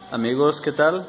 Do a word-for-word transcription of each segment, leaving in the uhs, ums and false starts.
Amigos, ¿qué tal?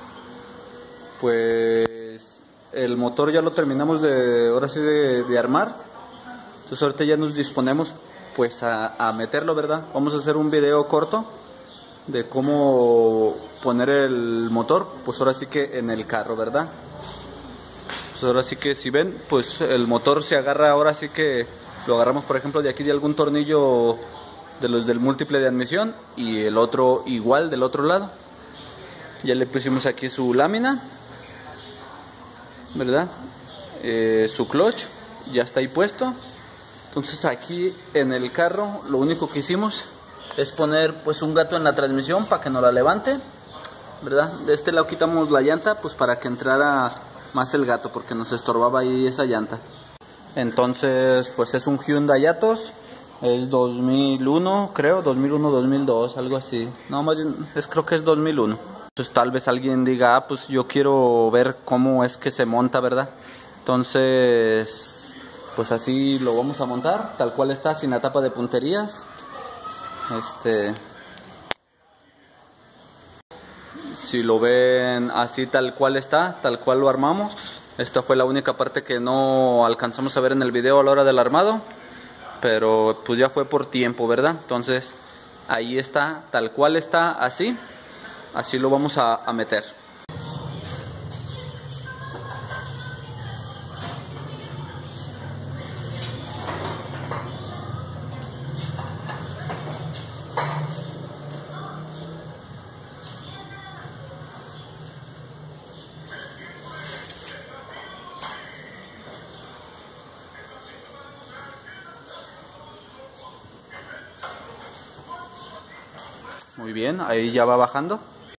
Pues el motor ya lo terminamos de, ahora sí de, de armar. Entonces ahorita ya nos disponemos pues a, a meterlo, ¿verdad? Vamos a hacer un video corto de cómo poner el motor, pues ahora sí que en el carro, ¿verdad? Pues ahora sí que si ven, pues el motor se agarra, ahora sí que lo agarramos por ejemplo de aquí de algún tornillo de los del múltiple de admisión y el otro igual del otro lado. Ya le pusimos aquí su lámina, ¿verdad? Eh, su clutch ya está ahí puesto. Entonces aquí en el carro lo único que hicimos es poner pues un gato en la transmisión para que no la levante, ¿verdad? De este lado quitamos la llanta pues para que entrara más el gato porque nos estorbaba ahí esa llanta. Entonces pues es un Hyundai Atos, es dos mil uno creo, dos mil uno, dos mil dos, algo así. No, más bien es, creo que es dos mil uno. Entonces tal vez alguien diga, ah, pues yo quiero ver cómo es que se monta, ¿verdad? Entonces, pues así lo vamos a montar, tal cual está, sin la tapa de punterías. Este, si lo ven así tal cual está, tal cual lo armamos. Esta fue la única parte que no alcanzamos a ver en el video a la hora del armado, pero pues ya fue por tiempo, ¿verdad? Entonces, ahí está, tal cual está, así. Así lo vamos a, a meter. Muy bien, ahí ya va bajando.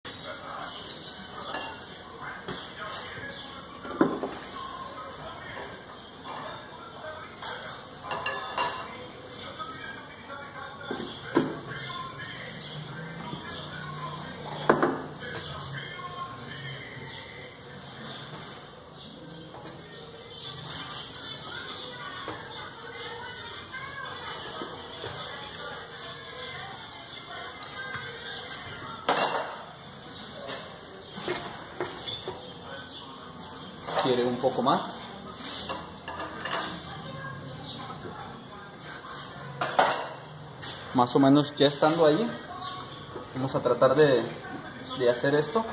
Quiere un poco más. Más o menos ya estando ahí, vamos a tratar de, de hacer esto.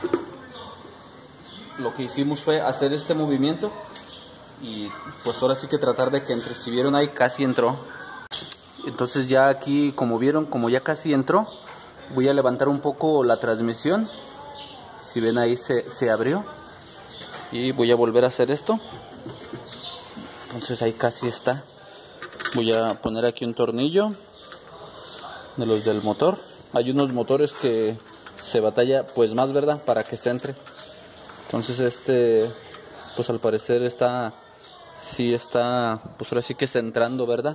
Lo que hicimos fue hacer este movimiento y pues ahora sí que tratar de que entre. Si vieron ahí casi entró. Entonces ya aquí, como vieron, como ya casi entró, voy a levantar un poco la transmisión. Si ven ahí se, se abrió. Y voy a volver a hacer esto. Entonces ahí casi está. Voy a poner aquí un tornillo de los del motor. Hay unos motores que se batalla pues más, ¿verdad? Para que se entre. Entonces este pues al parecer está, sí está, pues ahora sí que centrando, ¿verdad?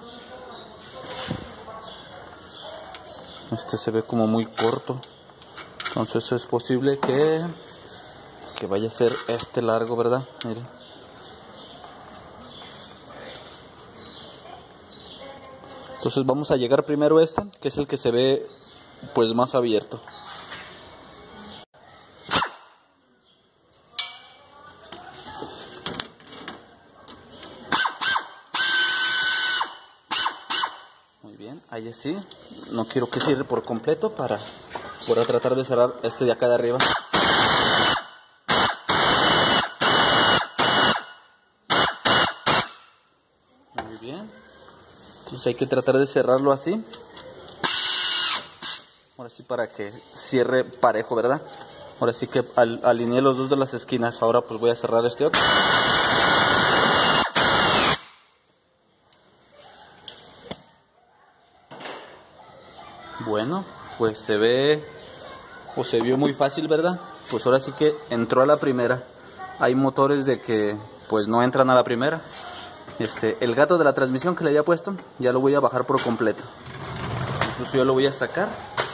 Este se ve como muy corto. Entonces es posible que que vaya a ser este largo, ¿verdad? Miren. Entonces vamos a llegar primero a este, que es el que se ve pues más abierto. Muy bien, ahí sí. No quiero que cierre por completo para poder tratar de cerrar este de acá de arriba. Muy bien. Entonces hay que tratar de cerrarlo así. Ahora sí para que cierre parejo, ¿verdad? Ahora sí que al, alineé los dos de las esquinas. Ahora pues voy a cerrar este otro. Bueno, pues se ve o se vio muy fácil, ¿verdad? Pues ahora sí que entró a la primera. Hay motores de que pues no entran a la primera. Este, el gato de la transmisión que le había puesto ya lo voy a bajar por completo. Incluso yo lo voy a sacar.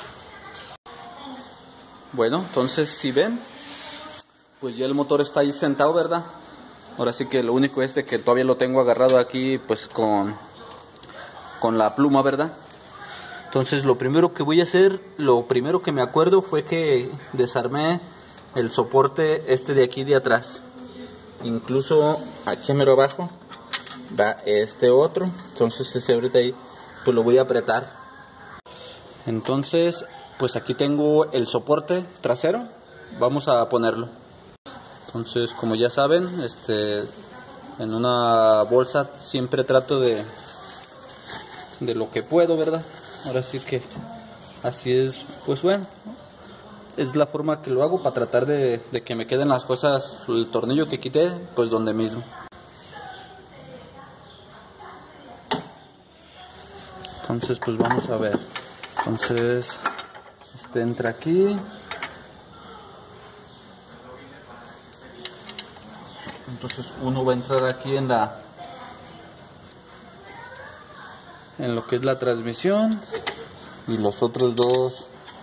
Bueno, entonces si ven, pues ya el motor está ahí sentado, ¿verdad? Ahora sí que lo único es de que todavía lo tengo agarrado aquí pues con, con la pluma, ¿verdad? Entonces lo primero que voy a hacer, lo primero que me acuerdo fue que desarmé el soporte este de aquí de atrás. Incluso aquí mero abajo va este otro, entonces ese ahorita ahí pues lo voy a apretar. Entonces pues aquí tengo el soporte trasero, vamos a ponerlo. Entonces como ya saben, este en una bolsa siempre trato de de lo que puedo, ¿verdad? Ahora sí que así es, pues bueno, es la forma que lo hago para tratar de, de que me queden las cosas, el tornillo que quité, pues donde mismo. Entonces pues vamos a ver. Entonces este entra aquí. Entonces uno va a entrar aquí en la en lo que es la transmisión y los otros dos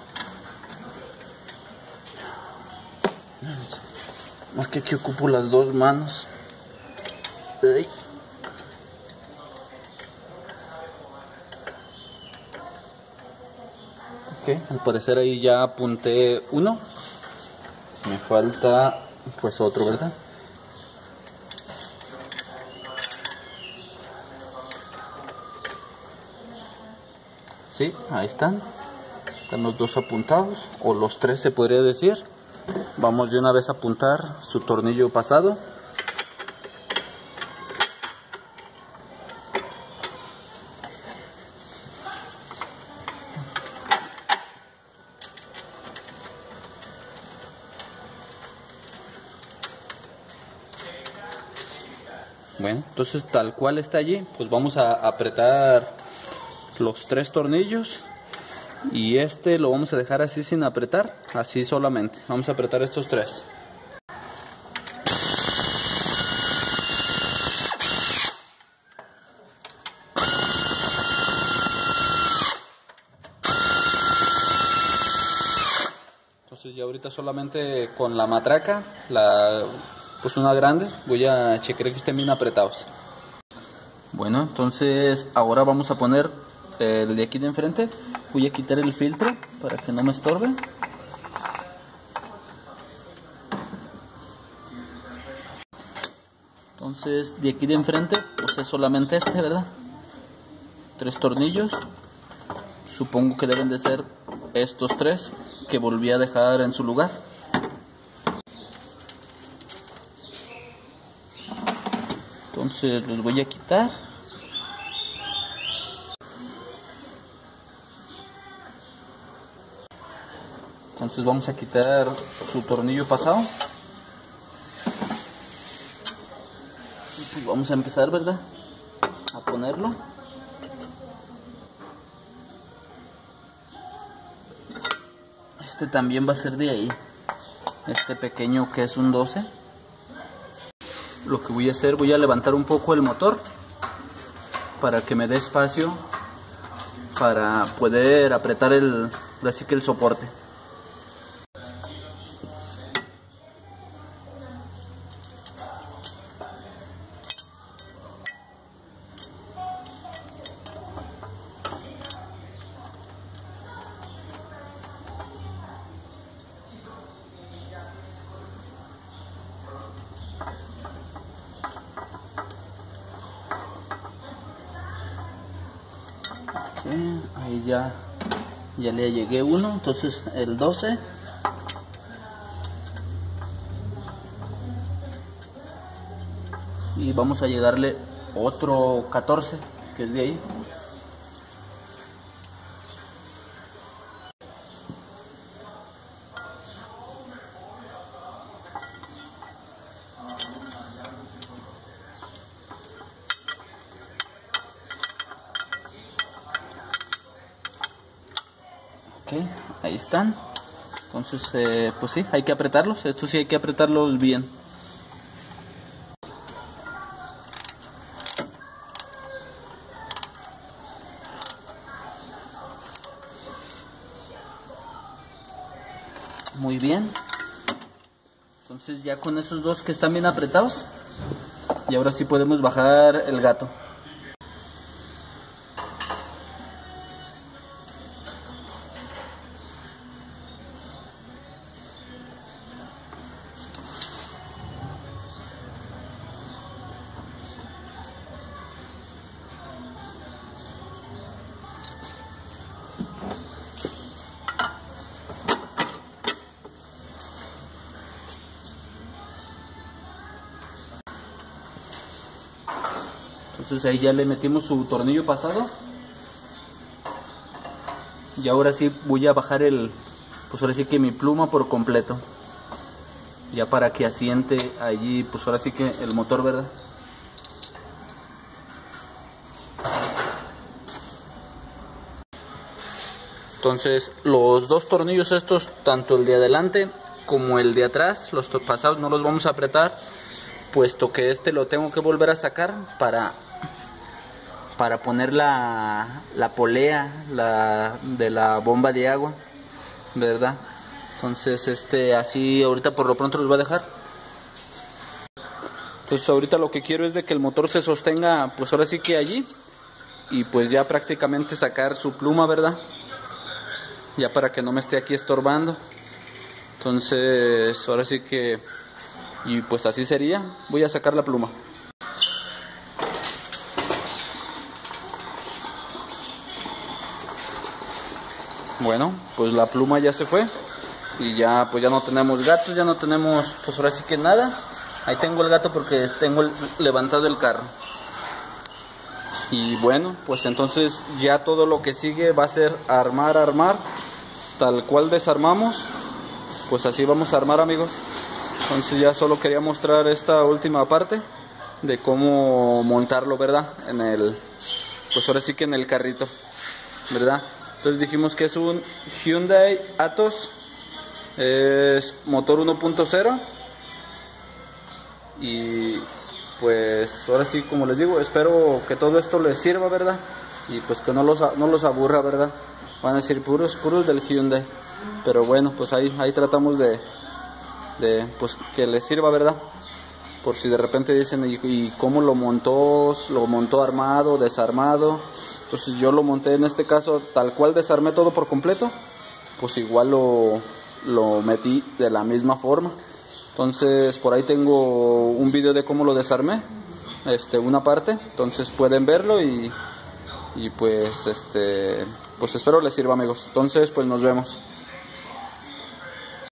más que aquí ocupo las dos manos. Ay. Ok, al parecer ahí ya apunté uno, me falta pues otro, ¿verdad? Sí, ahí están. Están los dos apuntados, o los tres se podría decir. Vamos de una vez a apuntar su tornillo pasado. Bueno, entonces tal cual está allí, pues vamos a apretar los tres tornillos. Y este lo vamos a dejar así sin apretar, así solamente. Vamos a apretar estos tres. Entonces ya ahorita solamente con la matraca, la, pues una grande, voy a checar que estén bien apretados. Bueno, entonces ahora vamos a poner el de aquí de enfrente. Voy a quitar el filtro para que no me estorbe. Entonces de aquí de enfrente pues es solamente este, ¿verdad? Tres tornillos. Supongo que deben de ser estos tres que volví a dejar en su lugar. Entonces los voy a quitar. Entonces vamos a quitar su tornillo pasado. Y pues vamos a empezar, ¿verdad? A ponerlo. Este también va a ser de ahí. Este pequeño que es un doce. Lo que voy a hacer, voy a levantar un poco el motor para que me dé espacio para poder apretar el, así que el soporte. Sí, ahí ya, ya le llegué uno, entonces el doce. Y vamos a llegarle otro catorce, que es de ahí. Ok, ahí están. Entonces, eh, pues sí, hay que apretarlos. Estos sí hay que apretarlos bien. Muy bien. Entonces ya con esos dos que están bien apretados, y ahora sí podemos bajar el gato. Entonces ahí ya le metimos su tornillo pasado. Y ahora sí voy a bajar el, pues ahora sí que mi pluma por completo. Ya para que asiente allí, pues ahora sí que el motor, ¿verdad? Entonces los dos tornillos estos, tanto el de adelante como el de atrás, los pasados no los vamos a apretar, puesto que este lo tengo que volver a sacar para, para poner la, la polea la, de la bomba de agua, ¿verdad? Entonces este así ahorita por lo pronto los voy a dejar. Entonces ahorita lo que quiero es de que el motor se sostenga, pues ahora sí que allí, y pues ya prácticamente sacar su pluma, ¿verdad? Ya para que no me esté aquí estorbando. Entonces ahora sí que, y pues así sería. Voy a sacar la pluma. Bueno, pues la pluma ya se fue. Y ya pues ya no tenemos gatos, ya no tenemos pues ahora sí que nada. Ahí tengo el gato porque tengo el, levantado el carro. Y bueno, pues entonces ya todo lo que sigue va a ser armar, armar. Tal cual desarmamos, pues así vamos a armar, amigos. Entonces ya solo quería mostrar esta última parte de cómo montarlo, ¿verdad? En el, pues ahora sí que en el carrito, ¿verdad? Entonces dijimos que es un Hyundai Atos, es motor uno punto cero. Y pues ahora sí, como les digo, espero que todo esto les sirva, ¿verdad? Y pues que no los, no los aburra, ¿verdad? Van a decir puros, puros del Hyundai. Pero bueno, pues ahí, ahí tratamos de, de pues que les sirva, ¿verdad? Por si de repente dicen, ¿y, y cómo lo montó? ¿Lo montó armado, desarmado? Entonces yo lo monté en este caso tal cual desarmé todo por completo. Pues igual lo, lo metí de la misma forma. Entonces por ahí tengo un video de cómo lo desarmé, este, una parte. Entonces pueden verlo y... Y pues este pues espero les sirva, amigos. Entonces pues nos vemos.